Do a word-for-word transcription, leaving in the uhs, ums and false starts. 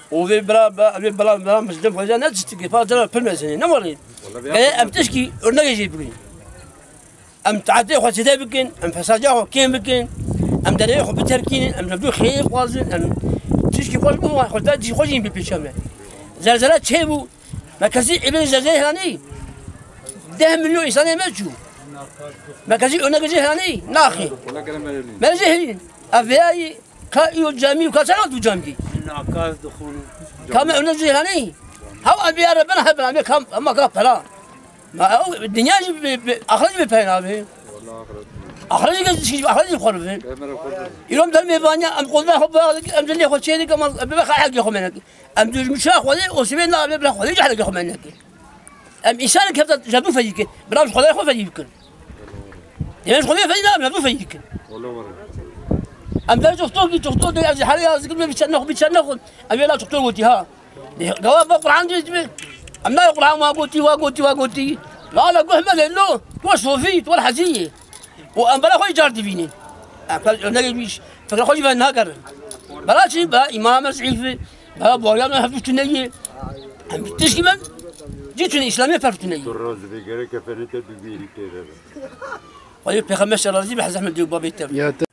وفي بلا بلا بلا بلا مسجد فجأة نتشتكي فاجر بالمزني نمرين أم تشكي ورنجي جيبين أم تعطيه خو سيدا بكين أم فساجا خو كين بكين أم دري خو بتركين أم نبدو خير قازن أم تشكي خوش بمو خو تاجي خوشين بالبيشامة زلزلة شيبو ما كسي ابن زلزلة هني ده مليون إنسان يمشوا ما كسي ورنجي هني ناخي ما جهلين أفياي كايو جامي وكاسرات وجامي انعكاس دخول كم ورنجي هني هاو أبي ربنا هبنا أبي كم أما كفلا ما الدنيا أخرج بفين أبي أخرج كذي أخرج بخرفين يوم دل ميبانيا أم قلنا خبا أم دلني خد شيء كمان أبي بخا حق يخو منك أم دل مشاخ وذي وسبينا أبي بخا خذي جحد يخو منك أم إنسان كذا جابوا فيك برامج خذي خو فيك يعني خذي فينا جابوا فيك أم دل تختار كي تختار ده أزي حالي أزي كل بيتشنخ بيتشنخ أبي لا تختار قلتي ها جواب القرآن جيت أم لا القرآن ما قلتي وقلتي وقلتي لا لا قهمة لأنه وصوفيت والحزية وأم بلا خوي جارتي فيني نجي مش فكر خوي فين هاكر بلا شيء بلا إمام سعيد بلا بوالي ما حفظت نيجي أم تشكي من جيتني إسلامي فرت نيجي الرز بيجري كفنته ببيري كده ويبقى خمسة رزي بحزم الديوب بابي